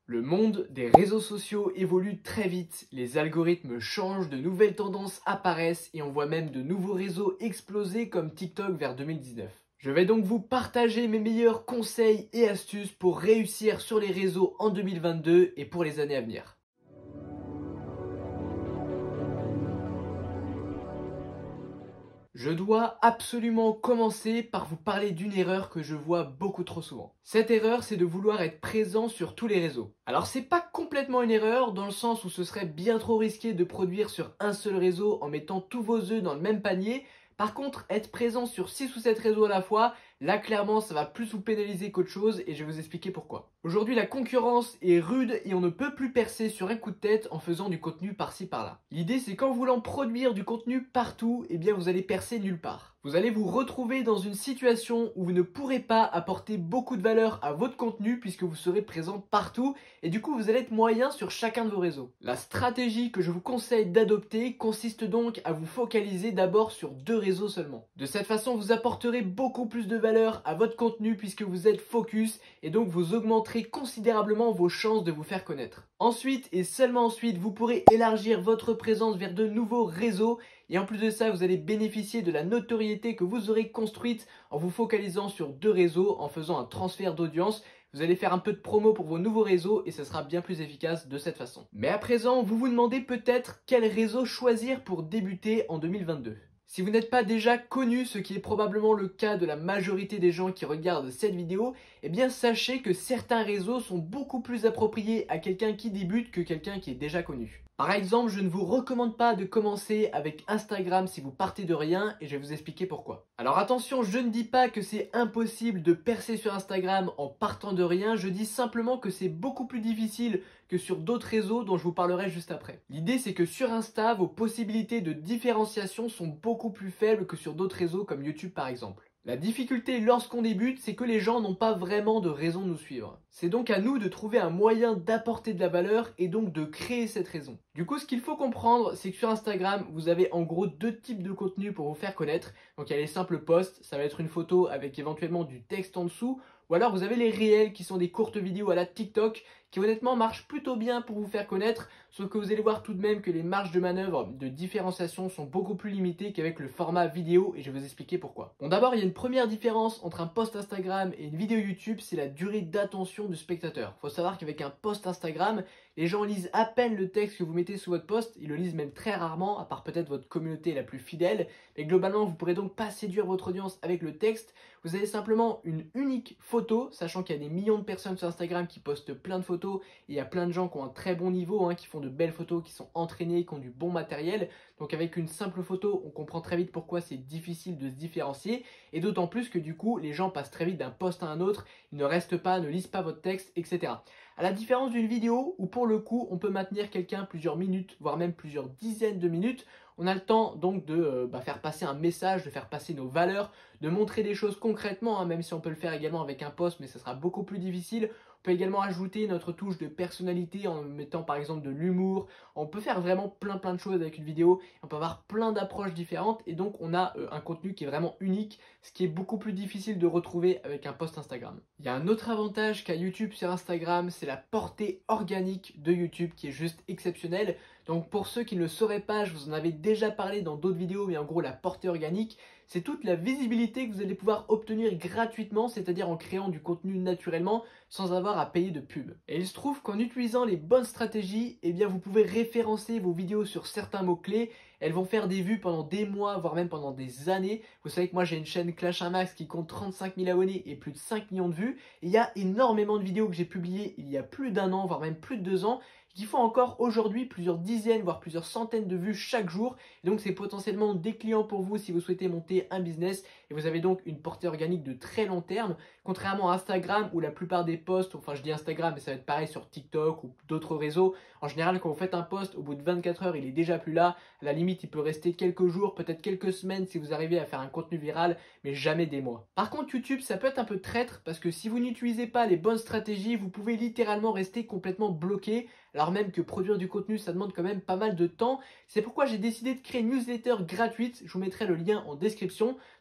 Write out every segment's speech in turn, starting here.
Le monde des réseaux sociaux évolue très vite, les algorithmes changent, de nouvelles tendances apparaissent et on voit même de nouveaux réseaux exploser comme TikTok vers 2019. Je vais donc vous partager mes meilleurs conseils et astuces pour réussir sur les réseaux en 2022 et pour les années à venir. Je dois absolument commencer par vous parler d'une erreur que je vois beaucoup trop souvent. Cette erreur, c'est de vouloir être présent sur tous les réseaux. Alors c'est pas complètement une erreur dans le sens où ce serait bien trop risqué de produire sur un seul réseau en mettant tous vos œufs dans le même panier. Par contre, être présent sur 6 ou 7 réseaux à la fois, là clairement ça va plus vous pénaliser qu'autre chose et je vais vous expliquer pourquoi. Aujourd'hui la concurrence est rude et on ne peut plus percer sur un coup de tête en faisant du contenu par-ci par-là. L'idée c'est qu'en voulant produire du contenu partout, eh bien vous allez percer nulle part. Vous allez vous retrouver dans une situation où vous ne pourrez pas apporter beaucoup de valeur à votre contenu puisque vous serez présent partout et du coup vous allez être moyen sur chacun de vos réseaux. La stratégie que je vous conseille d'adopter consiste donc à vous focaliser d'abord sur 2 réseaux seulement. De cette façon vous apporterez beaucoup plus de valeur à votre contenu puisque vous êtes focus et donc vous augmenterez considérablement vos chances de vous faire connaître. Ensuite et seulement ensuite vous pourrez élargir votre présence vers de nouveaux réseaux et en plus de ça vous allez bénéficier de la notoriété que vous aurez construite en vous focalisant sur 2 réseaux en faisant un transfert d'audience. Vous allez faire un peu de promo pour vos nouveaux réseaux et ce sera bien plus efficace de cette façon. Mais à présent vous vous demandez peut-être quel réseau choisir pour débuter en 2022. Si vous n'êtes pas déjà connu, ce qui est probablement le cas de la majorité des gens qui regardent cette vidéo, eh bien sachez que certains réseaux sont beaucoup plus appropriés à quelqu'un qui débute que quelqu'un qui est déjà connu. Par exemple, je ne vous recommande pas de commencer avec Instagram si vous partez de rien et je vais vous expliquer pourquoi. Alors attention, je ne dis pas que c'est impossible de percer sur Instagram en partant de rien, je dis simplement que c'est beaucoup plus difficile que sur d'autres réseaux dont je vous parlerai juste après. L'idée c'est que sur Insta, vos possibilités de différenciation sont beaucoup plus faibles que sur d'autres réseaux comme YouTube par exemple. La difficulté lorsqu'on débute, c'est que les gens n'ont pas vraiment de raison de nous suivre. C'est donc à nous de trouver un moyen d'apporter de la valeur et donc de créer cette raison. Du coup, ce qu'il faut comprendre, c'est que sur Instagram, vous avez en gros 2 types de contenu pour vous faire connaître. Donc il y a les simples posts, ça va être une photo avec éventuellement du texte en dessous. Ou alors vous avez les réels qui sont des courtes vidéos à la TikTok qui honnêtement marchent plutôt bien pour vous faire connaître, sauf que vous allez voir tout de même que les marges de manœuvre de différenciation sont beaucoup plus limitées qu'avec le format vidéo et je vais vous expliquer pourquoi. Bon, d'abord il y a une première différence entre un post Instagram et une vidéo YouTube, c'est la durée d'attention du spectateur. Il faut savoir qu'avec un post Instagram, les gens lisent à peine le texte que vous mettez sous votre post, ils le lisent même très rarement, à part peut-être votre communauté la plus fidèle, mais globalement vous ne pourrez donc pas séduire votre audience avec le texte, vous avez simplement une unique photo, sachant qu'il y a des millions de personnes sur Instagram qui postent plein de photos, et il y a plein de gens qui ont un très bon niveau, qui font de belles photos, qui sont entraînés, qui ont du bon matériel, donc avec une simple photo, on comprend très vite pourquoi c'est difficile de se différencier, et d'autant plus que du coup, les gens passent très vite d'un post à un autre, ils ne restent pas, ne lisent pas votre texte, etc. À la différence d'une vidéo où pour le coup on peut maintenir quelqu'un plusieurs minutes, voire même plusieurs dizaines de minutes, on a le temps donc de faire passer un message, de faire passer nos valeurs, de montrer des choses concrètement, même si on peut le faire également avec un post, mais ce sera beaucoup plus difficile. On peut également ajouter notre touche de personnalité en mettant par exemple de l'humour. On peut faire vraiment plein de choses avec une vidéo. On peut avoir plein d'approches différentes et donc on a un contenu qui est vraiment unique, ce qui est beaucoup plus difficile de retrouver avec un post Instagram. Il y a un autre avantage qu'a YouTube sur Instagram, c'est la portée organique de YouTube qui est juste exceptionnelle. Donc pour ceux qui ne le sauraient pas, je vous en avais déjà parlé dans d'autres vidéos, mais en gros la portée organique, c'est toute la visibilité que vous allez pouvoir obtenir gratuitement, c'est-à-dire en créant du contenu naturellement sans avoir à payer de pub. Et il se trouve qu'en utilisant les bonnes stratégies, eh bien vous pouvez référencer vos vidéos sur certains mots-clés. Elles vont faire des vues pendant des mois, voire même pendant des années. Vous savez que moi j'ai une chaîne Clash 1 Max qui compte 35 000 abonnés et plus de 5 millions de vues. Et il y a énormément de vidéos que j'ai publiées il y a plus d'1 an, voire même plus de 2 ans, qui font encore aujourd'hui plusieurs dizaines, voire plusieurs centaines de vues chaque jour. Et donc c'est potentiellement des clients pour vous si vous souhaitez monter un business. Et vous avez donc une portée organique de très long terme. Contrairement à Instagram où la plupart des posts, enfin je dis Instagram mais ça va être pareil sur TikTok ou d'autres réseaux. En général quand vous faites un post, au bout de 24 heures il est déjà plus là. À la limite il peut rester quelques jours, peut-être quelques semaines si vous arrivez à faire un contenu viral, mais jamais des mois. Par contre YouTube ça peut être un peu traître parce que si vous n'utilisez pas les bonnes stratégies, vous pouvez littéralement rester complètement bloqué. Alors même que produire du contenu ça demande quand même pas mal de temps. C'est pourquoi j'ai décidé de créer une newsletter gratuite, je vous mettrai le lien en description.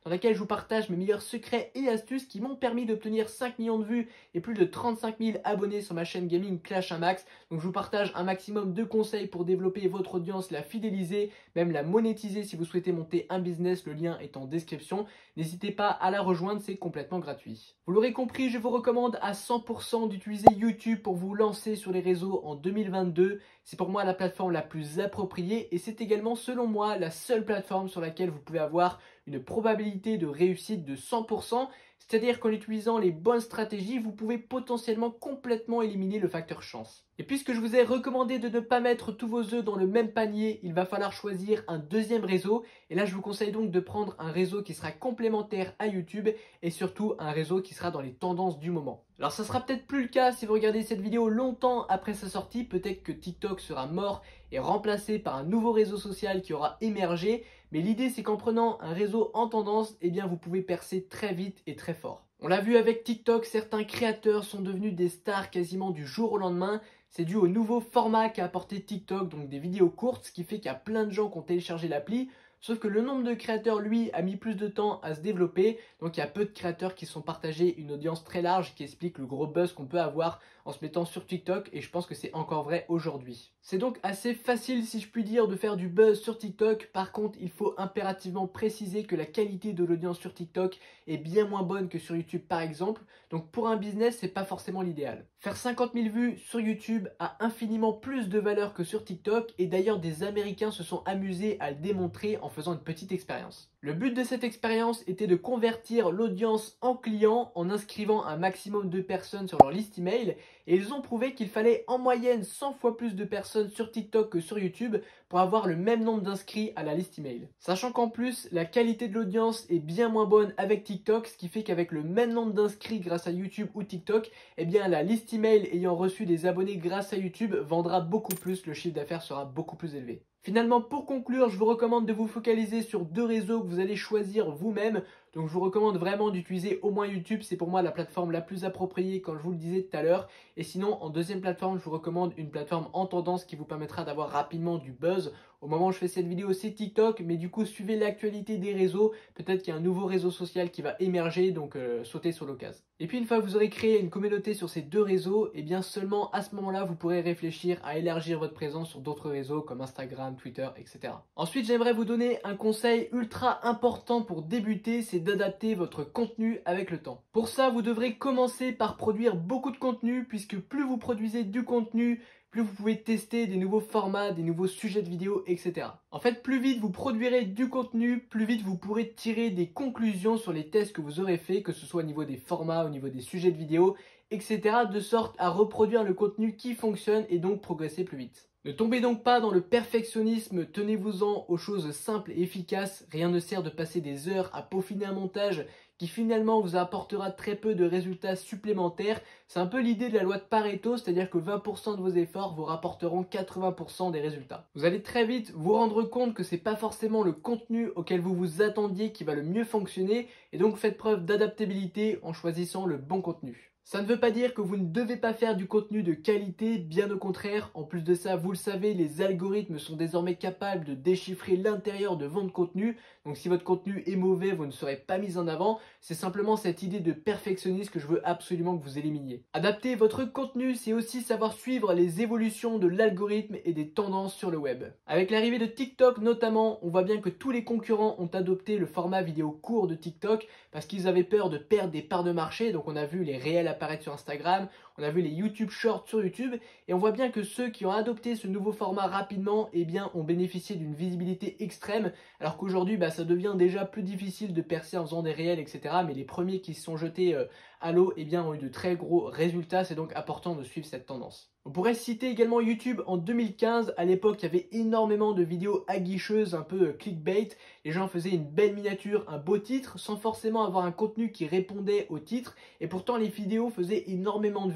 dans laquelle je vous partage mes meilleurs secrets et astuces qui m'ont permis d'obtenir 5 millions de vues et plus de 35 000 abonnés sur ma chaîne gaming Clash Max. Donc je vous partage un maximum de conseils pour développer votre audience, la fidéliser, même la monétiser si vous souhaitez monter un business. Le lien est en description. N'hésitez pas à la rejoindre, c'est complètement gratuit. Vous l'aurez compris, je vous recommande à 100% d'utiliser YouTube pour vous lancer sur les réseaux en 2022. C'est pour moi la plateforme la plus appropriée et c'est également selon moi la seule plateforme sur laquelle vous pouvez avoir une probabilité de réussite de 100%. C'est-à-dire qu'en utilisant les bonnes stratégies, vous pouvez potentiellement complètement éliminer le facteur chance. Et puisque je vous ai recommandé de ne pas mettre tous vos œufs dans le même panier, il va falloir choisir un deuxième réseau. Et là, je vous conseille donc de prendre un réseau qui sera complémentaire à YouTube et surtout un réseau qui sera dans les tendances du moment. Alors ça sera peut-être plus le cas si vous regardez cette vidéo longtemps après sa sortie. Peut-être que TikTok sera mort et remplacé par un nouveau réseau social qui aura émergé. Mais l'idée, c'est qu'en prenant un réseau en tendance, eh bien, vous pouvez percer très vite et très fort. On l'a vu avec TikTok, certains créateurs sont devenus des stars quasiment du jour au lendemain. C'est dû au nouveau format qu'a apporté TikTok, donc des vidéos courtes, ce qui fait qu'il y a plein de gens qui ont téléchargé l'appli. Sauf que le nombre de créateurs, lui, a mis plus de temps à se développer. Donc il y a peu de créateurs qui sont partagés une audience très large qui explique le gros buzz qu'on peut avoir en se mettant sur TikTok. Et je pense que c'est encore vrai aujourd'hui. C'est donc assez facile, si je puis dire, de faire du buzz sur TikTok. Par contre, il faut impérativement préciser que la qualité de l'audience sur TikTok est bien moins bonne que sur YouTube par exemple. Donc pour un business, c'est pas forcément l'idéal. Faire 50 000 vues sur YouTube a infiniment plus de valeur que sur TikTok. Et d'ailleurs, des Américains se sont amusés à le démontrer en faisant une petite expérience. Le but de cette expérience était de convertir l'audience en clients en inscrivant un maximum de personnes sur leur liste email et ils ont prouvé qu'il fallait en moyenne 100 fois plus de personnes sur TikTok que sur YouTube pour avoir le même nombre d'inscrits à la liste email. Sachant qu'en plus, la qualité de l'audience est bien moins bonne avec TikTok, ce qui fait qu'avec le même nombre d'inscrits grâce à YouTube ou TikTok, eh bien la liste email ayant reçu des abonnés grâce à YouTube vendra beaucoup plus, le chiffre d'affaires sera beaucoup plus élevé. Finalement, pour conclure, je vous recommande de vous focaliser sur deux réseaux que vous allez choisir vous-même. Donc je vous recommande vraiment d'utiliser au moins YouTube, c'est pour moi la plateforme la plus appropriée comme je vous le disais tout à l'heure. Et sinon, en deuxième plateforme, je vous recommande une plateforme en tendance qui vous permettra d'avoir rapidement du buzz. Au moment où je fais cette vidéo, c'est TikTok, mais du coup, suivez l'actualité des réseaux. Peut-être qu'il y a un nouveau réseau social qui va émerger, donc sautez sur l'occasion. Et puis une fois que vous aurez créé une communauté sur ces deux réseaux, et bien seulement à ce moment-là, vous pourrez réfléchir à élargir votre présence sur d'autres réseaux comme Instagram, Twitter, etc. Ensuite, j'aimerais vous donner un conseil ultra important pour débuter, c'est d'adapter votre contenu avec le temps. Pour ça, vous devrez commencer par produire beaucoup de contenu, puisque plus vous produisez du contenu, plus vous pouvez tester des nouveaux formats, des nouveaux sujets de vidéo, etc. En fait, plus vite vous produirez du contenu, plus vite vous pourrez tirer des conclusions sur les tests que vous aurez fait, que ce soit au niveau des formats, au niveau des sujets de vidéo, etc. de sorte à reproduire le contenu qui fonctionne et donc progresser plus vite. Ne tombez donc pas dans le perfectionnisme, tenez-vous-en aux choses simples et efficaces. Rien ne sert de passer des heures à peaufiner un montage qui finalement vous apportera très peu de résultats supplémentaires. C'est un peu l'idée de la loi de Pareto, c'est-à-dire que 20% de vos efforts vous rapporteront 80% des résultats. Vous allez très vite vous rendre compte que c'est pas forcément le contenu auquel vous vous attendiez qui va le mieux fonctionner et donc faites preuve d'adaptabilité en choisissant le bon contenu. Ça ne veut pas dire que vous ne devez pas faire du contenu de qualité, bien au contraire. En plus de ça, vous le savez, les algorithmes sont désormais capables de déchiffrer l'intérieur de votre contenu. Donc si votre contenu est mauvais, vous ne serez pas mis en avant. C'est simplement cette idée de perfectionnisme que je veux absolument que vous éliminiez. Adapter votre contenu, c'est aussi savoir suivre les évolutions de l'algorithme et des tendances sur le web. Avec l'arrivée de TikTok notamment, on voit bien que tous les concurrents ont adopté le format vidéo court de TikTok parce qu'ils avaient peur de perdre des parts de marché. Donc on a vu les réels apparaître sur Instagram, on a vu les YouTube Shorts sur YouTube et on voit bien que ceux qui ont adopté ce nouveau format rapidement eh bien, ont bénéficié d'une visibilité extrême alors qu'aujourd'hui ça devient déjà plus difficile de percer en faisant des réels etc. Mais les premiers qui se sont jetés à l'eau eh bien, ont eu de très gros résultats, c'est donc important de suivre cette tendance. On pourrait citer également YouTube en 2015, à l'époque il y avait énormément de vidéos aguicheuses, un peu clickbait, les gens faisaient une belle miniature, un beau titre, sans forcément avoir un contenu qui répondait au titre, et pourtant les vidéos faisaient énormément de vues,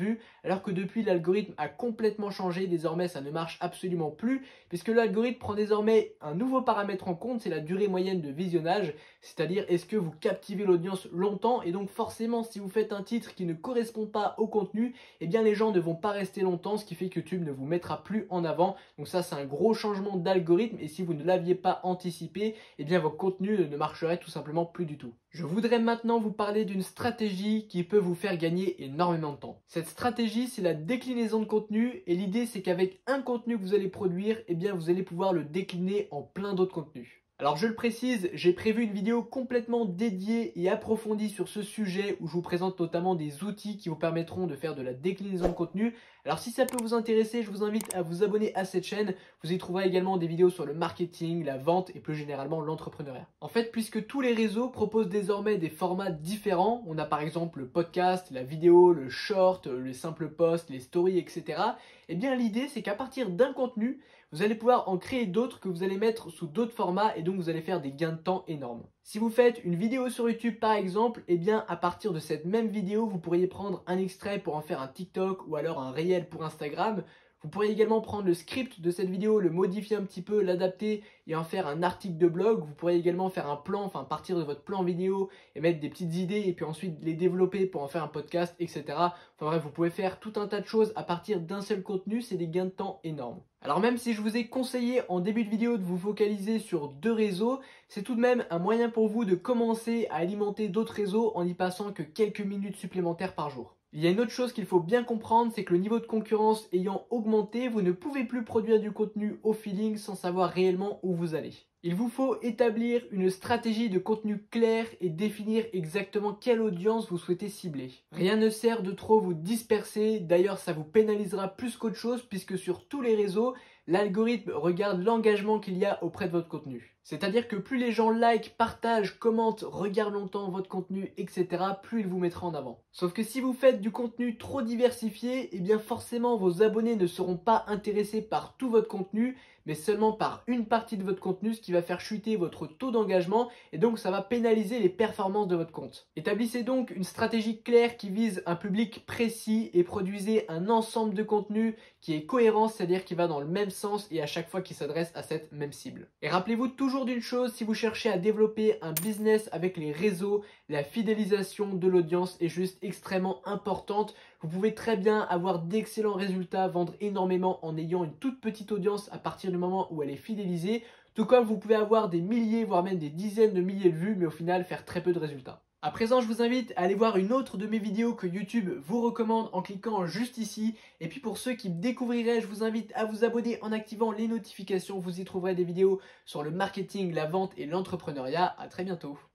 vues, alors que depuis l'algorithme a complètement changé, désormais ça ne marche absolument plus, puisque l'algorithme prend désormais un nouveau paramètre en compte, c'est la durée moyenne de visionnage, c'est-à-dire est-ce que vous captivez l'audience longtemps, et donc forcément si vous faites un titre qui ne correspond pas au contenu, eh bien les gens ne vont pas rester longtemps, ce qui fait que YouTube ne vous mettra plus en avant. Donc ça c'est un gros changement d'algorithme, et si vous ne l'aviez pas anticipé, eh bien vos contenus ne marcheraient tout simplement plus du tout. Je voudrais maintenant vous parler d'une stratégie qui peut vous faire gagner énormément de temps. Cette stratégie, c'est la déclinaison de contenu, et l'idée c'est qu'avec un contenu que vous allez produire, eh bien vous allez pouvoir le décliner en plein d'autres contenus. Alors je le précise, j'ai prévu une vidéo complètement dédiée et approfondie sur ce sujet où je vous présente notamment des outils qui vous permettront de faire de la déclinaison de contenu. Alors si ça peut vous intéresser, je vous invite à vous abonner à cette chaîne. Vous y trouverez également des vidéos sur le marketing, la vente et plus généralement l'entrepreneuriat. En fait, puisque tous les réseaux proposent désormais des formats différents, on a par exemple le podcast, la vidéo, le short, le simple post, les stories, etc. Eh bien l'idée c'est qu'à partir d'un contenu, vous allez pouvoir en créer d'autres que vous allez mettre sous d'autres formats et donc vous allez faire des gains de temps énormes. Si vous faites une vidéo sur YouTube par exemple, eh bien à partir de cette même vidéo, vous pourriez prendre un extrait pour en faire un TikTok ou alors un réel pour Instagram. Vous pourriez également prendre le script de cette vidéo, le modifier un petit peu, l'adapter et en faire un article de blog. Vous pourriez également faire un plan, enfin partir de votre plan vidéo et mettre des petites idées et puis ensuite les développer pour en faire un podcast, etc. Enfin bref, vous pouvez faire tout un tas de choses à partir d'un seul contenu, c'est des gains de temps énormes. Alors même si je vous ai conseillé en début de vidéo de vous focaliser sur 2 réseaux, c'est tout de même un moyen pour vous de commencer à alimenter d'autres réseaux en n'y passant que quelques minutes supplémentaires par jour. Il y a une autre chose qu'il faut bien comprendre, c'est que le niveau de concurrence ayant augmenté, vous ne pouvez plus produire du contenu au feeling sans savoir réellement où vous allez. Il vous faut établir une stratégie de contenu claire et définir exactement quelle audience vous souhaitez cibler. Rien ne sert de trop vous disperser, d'ailleurs ça vous pénalisera plus qu'autre chose puisque sur tous les réseaux, l'algorithme regarde l'engagement qu'il y a auprès de votre contenu. C'est-à-dire que plus les gens like, partagent, commentent, regardent longtemps votre contenu, etc., plus il vous mettra en avant. Sauf que si vous faites du contenu trop diversifié, eh bien forcément vos abonnés ne seront pas intéressés par tout votre contenu, mais seulement par une partie de votre contenu, ce qui va faire chuter votre taux d'engagement et donc ça va pénaliser les performances de votre compte. Établissez donc une stratégie claire qui vise un public précis et produisez un ensemble de contenu qui est cohérent, c'est-à-dire qui va dans le même sens et à chaque fois qui s'adresse à cette même cible. Et rappelez-vous toujours d'une chose, si vous cherchez à développer un business avec les réseaux, la fidélisation de l'audience est juste extrêmement importante. Vous pouvez très bien avoir d'excellents résultats, vendre énormément en ayant une toute petite audience à partir du moment où elle est fidélisée, tout comme vous pouvez avoir des milliers, voire même des dizaines de milliers de vues, mais au final faire très peu de résultats. À présent, je vous invite à aller voir une autre de mes vidéos que YouTube vous recommande en cliquant juste ici. Et puis pour ceux qui me découvriraient, je vous invite à vous abonner en activant les notifications. Vous y trouverez des vidéos sur le marketing, la vente et l'entrepreneuriat. À très bientôt.